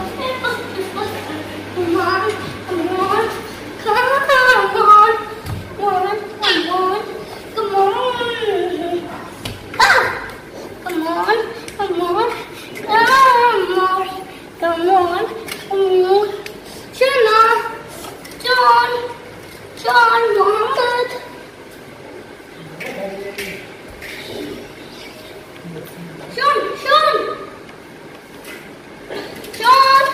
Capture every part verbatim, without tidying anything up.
Come on, come on, come on, come on, come on, come on. Ah! Come on, come on, come on, come on, come on. Jenna, John, John, Mohammed. John, John, John.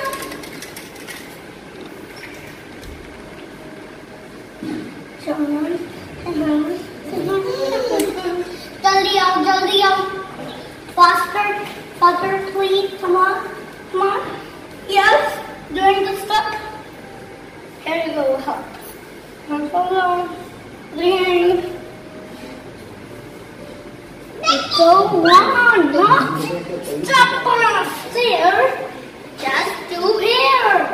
John, John, Jaldi आओ, jaldi आओ. Faster, faster, please. Come on, come on. Yes, doing the stuff. Here you go, help. One for long. Three. Go on, not step on a stair. Just do here.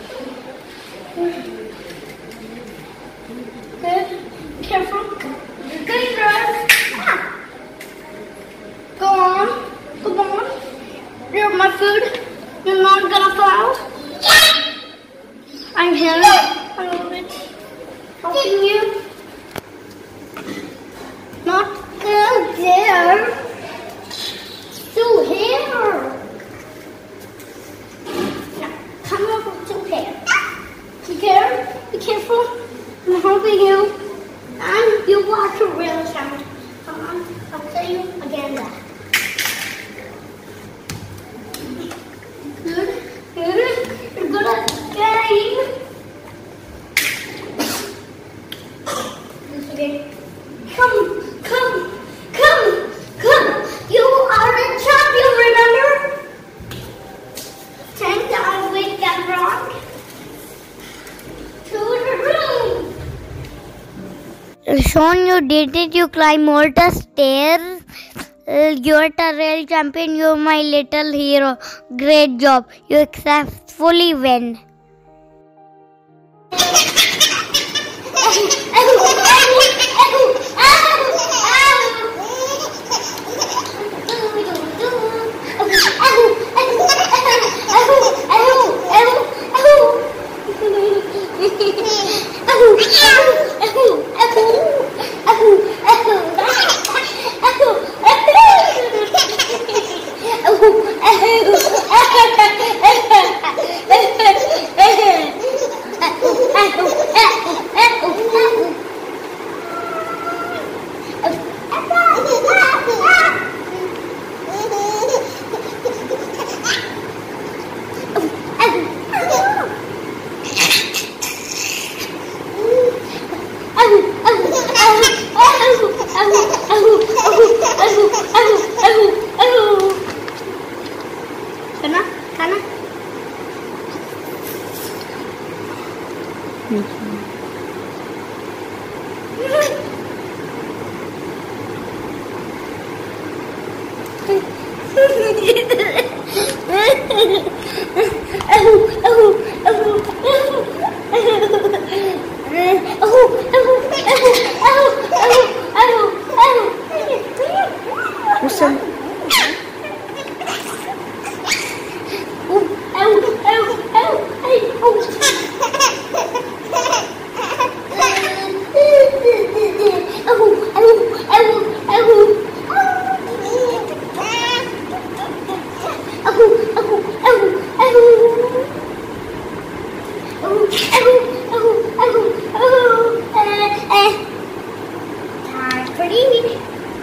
Good, careful. Good dress. Ah. Go on, come on. You're my food. You're not gonna fall. I'm here a little bit, helping you. Not go there. Still here. Now, come over to here. Be careful. Be careful. I'm helping you. And you watch a real sound. Come on. I'll tell you again that. Good. Good. You're good at the game. This again. Come. Come. Come. Come. You are the champion, remember? Ten down with that rock. To the room. Sean, you did it. You climb all the stairs. Uh, you're the real champion. You're my little hero. Great job. You successfully win. Kana? Kana? Listen. Time for eating.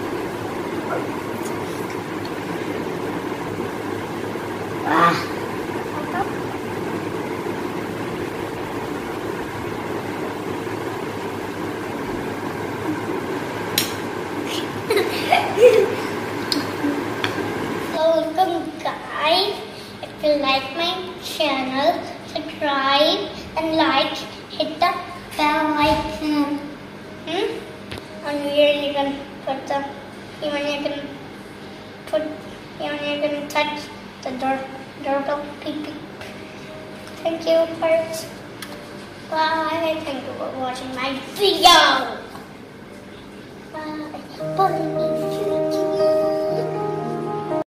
Ah. So welcome guys. If you like my channel, subscribe and like, hit the bell icon. Hmm? And here you can put the, even you can put, even you can touch the door, doorbell beep beep. Thank you, parents. Bye. Thank you for watching my video. Bye. Bye.